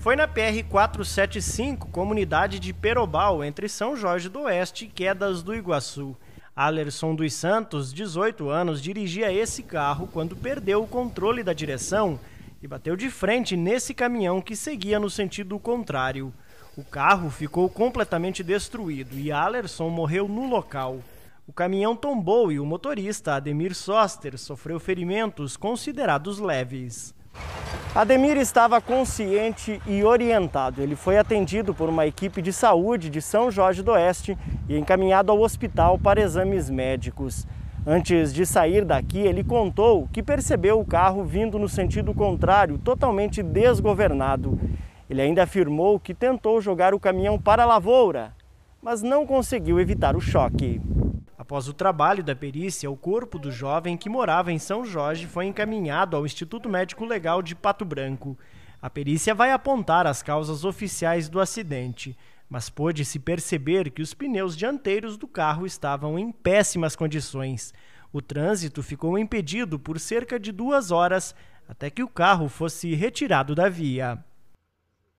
Foi na PR-475, comunidade de Perobal, entre São Jorge do Oeste e Quedas do Iguaçu. Alerson dos Santos, 18 anos, dirigia esse carro quando perdeu o controle da direção e bateu de frente nesse caminhão que seguia no sentido contrário. O carro ficou completamente destruído e Alerson morreu no local. O caminhão tombou e o motorista, Ademir Soster, sofreu ferimentos considerados leves. Ademir estava consciente e orientado. Ele foi atendido por uma equipe de saúde de São Jorge do Oeste e encaminhado ao hospital para exames médicos. Antes de sair daqui, ele contou que percebeu o carro vindo no sentido contrário, totalmente desgovernado. Ele ainda afirmou que tentou jogar o caminhão para a lavoura, mas não conseguiu evitar o choque. Após o trabalho da perícia, o corpo do jovem que morava em São Jorge foi encaminhado ao Instituto Médico Legal de Pato Branco. A perícia vai apontar as causas oficiais do acidente, mas pôde-se perceber que os pneus dianteiros do carro estavam em péssimas condições. O trânsito ficou impedido por cerca de 2 horas até que o carro fosse retirado da via.